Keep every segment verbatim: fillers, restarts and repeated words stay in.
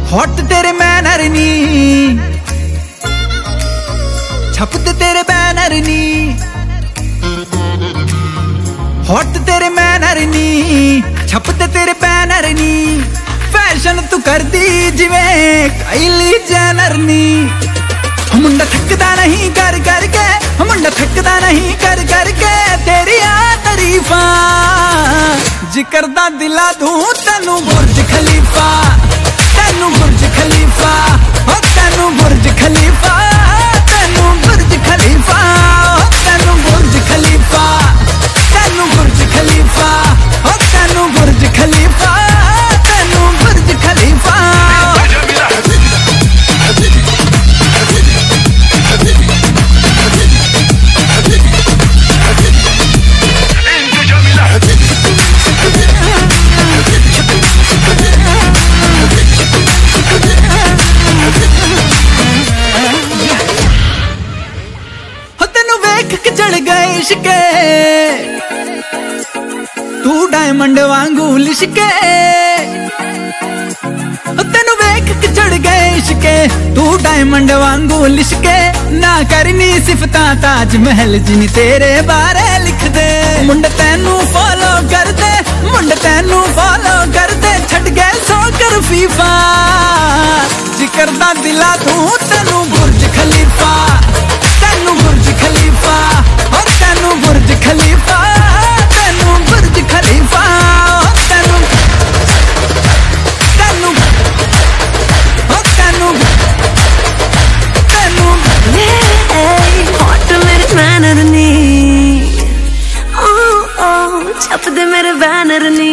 Hot तेरे manner नी, छपते तेरे बैनर नी, हॉट तेरे मैनर नी, छपते तेरे बैनर नी, फैशन तू कर दी जिवें काइली जेनर नी। मुंडा थकदा नहीं कर करके, मुंडा थकदा नहीं कर करके तेरी आ तारीफा, जिक्र दा दिला दूं तेनू बुर्ज खलीफा, तेनू बुर्ज खलीफा, ओ तेनू बुर्ज खलीफा, तेनू बुर्ज खलीफा, तेनू बुर्ज खलीफा, तेनू बुर्ज खलीफा, ओ तेनू बुर्ज खलीफा, तेनू बुर्ज खलीफा। चढ़ गए इश्के तू डायमंड वांगू लिशके, तेनू वेख के चढ़ गए इश्के तू डायमंड वांगू लिशके, ना करनी सिफता ताज महल जिन तेरे बारे लिख दे। मुंड तेनू फॉलो कर दे, मुंड तेनू फॉलो कर दे, छट गए सो कर फीफा, जिक्र दा दिला तू तेनू बुर्ज खलीफा, तेनू बुर्ज खलीफा, और तेनू बुर्ज खलीफा, तेनू बुर्ज खलीफा, तेनू तेनू और तेनू तेनू हॉट मेरे बैनर नी, ओ ओ छपदे मेरे बैनर नी,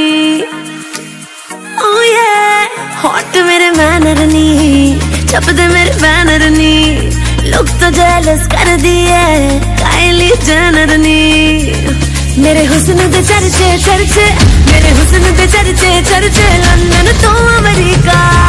ओ ये हॉट मेरे बैनर नी, छपदे मेरे बैनर नी, लोग तो जेलस कर दिए काइली जेनर नी। मेरे हुस्न दे चर्चे चर्चे, मेरे हुस्न दे चर्चे चर्चे, लंदन तो अमेरिका।